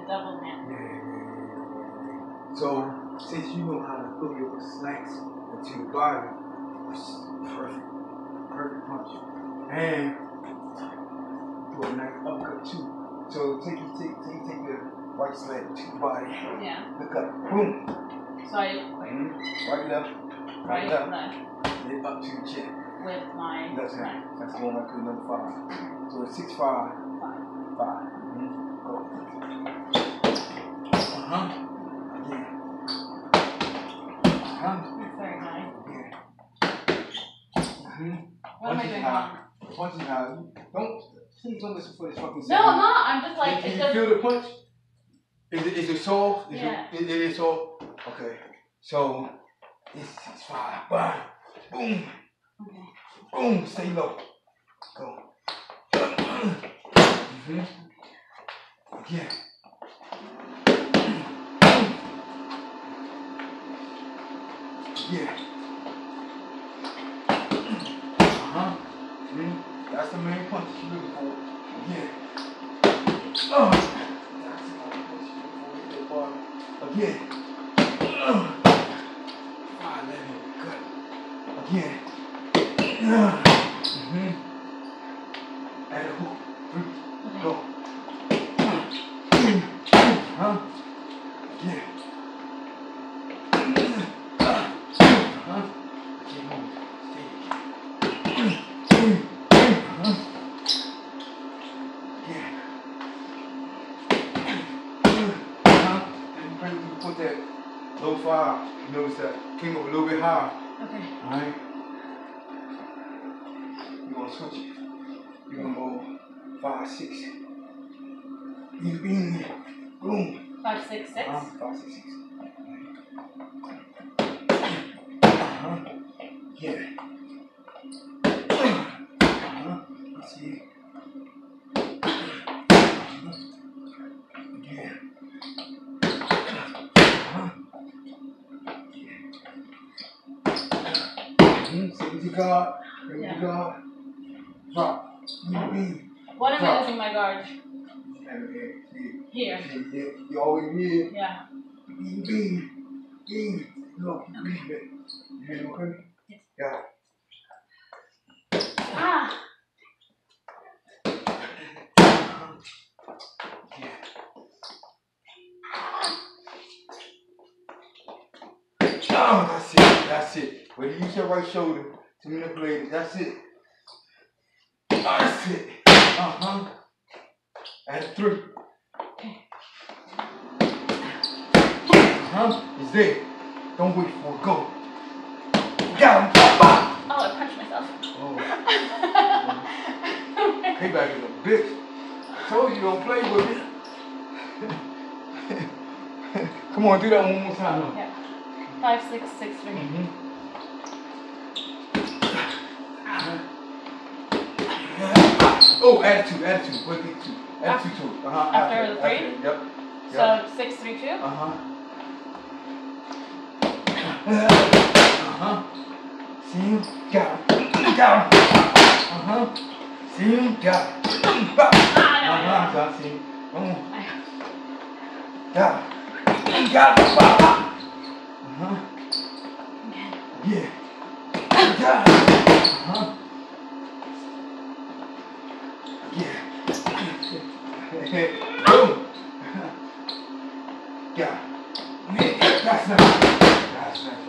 double hand. Yeah. So, since you know how to throw your snacks into your body, it's perfect. Perfect punch. And do a nice uppercut too. So take the right leg to the body. Yeah. Look up. Boom. So I right left. Right left. Then up to the chin. With my left hand. That's going up to number 5. So it's 6, 5. 5. Go. Again. That's very high. Yeah. What am I doing wrong? Punching high. Please don't listen for this fucking sound. No, I'm not. I'm just like. Can you feel the punch? Is it soft? Yeah. It is soft? Okay. So, it's 6, 5. Bang. Boom. Okay. Boom. Stay low. Go. Yeah. Yeah. That's the main punch you're looking for. Yeah. That's the main punch you're looking for. Again. 5, 11. Good. Again. And a hook. 3. Go. Yeah. Put that low 5. You notice that came up a little bit higher. Okay. Alright. You're gonna switch it. You're gonna go 5, 6. Boom. 5, 6, 6. 5, 6, 6. Yeah. Let's see. Yeah. Sit with your guard. Bring your guard. Drop. What am I losing my guard? Here. You always here. Yeah. Beam. Look, breathe it. You hear me, okay? Yes. Yeah. Ah! Oh, that's it. When you use your right shoulder to manipulate it, that's it. That's it. And 3. It's there. Don't wait for it. Go. Got him. Oh, I punched myself. Oh. Payback is a bitch. I told you don't play with me. Come on, do that one more time. Yeah. 5, 6, 6, 3. Oh, add 2. What did 2? Add 2 to it. After the 3? Yep. So 6, 3, 2? See him? Got him. See him? Got him. See him? Come on. Got him. Got him. Yeah. Got him. Yeah. Boom. Yeah. That's nice.